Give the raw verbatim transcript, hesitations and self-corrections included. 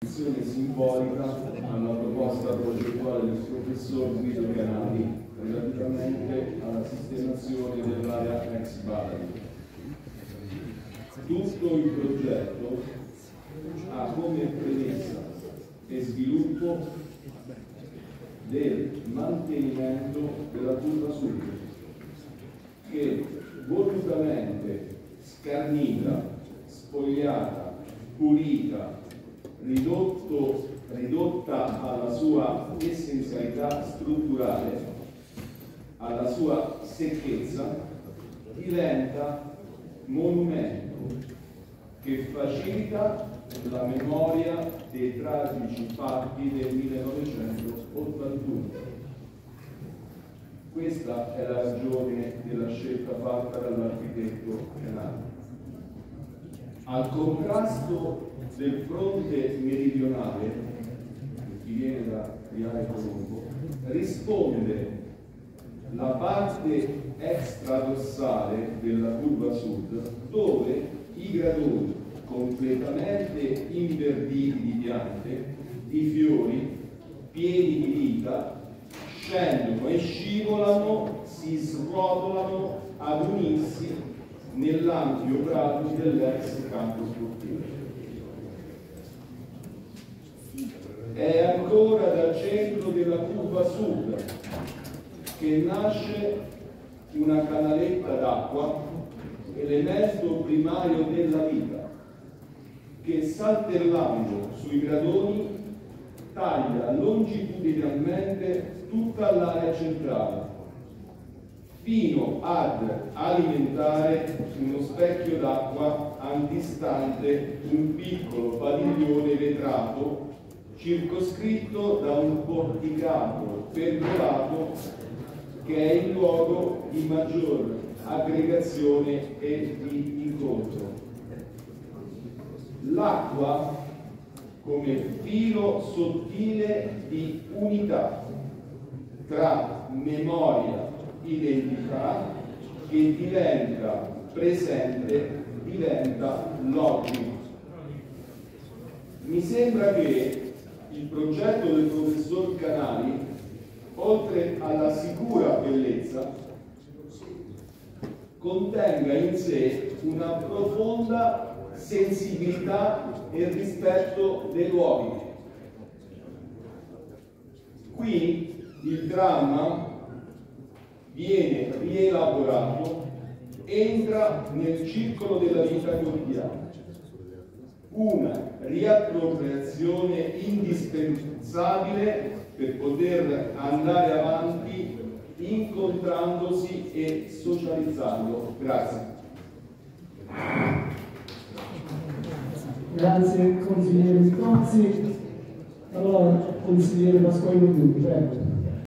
simbolica alla proposta progettuale del professor Guido Canali relativamente alla sistemazione dell'area ex Baladi. Tutto il progetto ha come premessa e sviluppo del mantenimento della curva sud, che volutamente scarnita, spogliata, pulita, ridotto, ridotta alla sua essenzialità strutturale, alla sua secchezza, diventa monumento che facilita la memoria dei tragici fatti del millenovecentottantuno. Questa è la ragione della scelta fatta dall'architetto Canali. Al contrasto del fronte meridionale, chi viene da Viale Colombo, risponde la parte extradorsale della curva sud, dove i gradoni completamente inverditi di piante, di fiori, pieni di vita, scendono e scivolano, si srotolano ad unirsi nell'ampio prato dell'ex campo sportivo. È ancora dal centro della curva sud che nasce una canaletta d'acqua, elemento primario della vita, che saltellando sui gradoni taglia longitudinalmente tutta l'area centrale, fino ad alimentare uno specchio d'acqua antistante un piccolo padiglione vetrato circoscritto da un porticato pergolato che è il luogo di maggior aggregazione e di incontro. L'acqua come filo sottile di unità tra memoria, identità, che diventa presente, diventa logico. Mi sembra che il progetto del professor Canali, oltre alla sicura bellezza, contenga in sé una profonda sensibilità e rispetto dei luoghi. Qui il dramma viene rielaborato, entra nel circolo della vita quotidiana. Una riappropriazione indispensabile per poter andare avanti incontrandosi e socializzando. Grazie. Grazie consigliere Vitozzi. Allora, consigliere Pasquale Giulio, prego.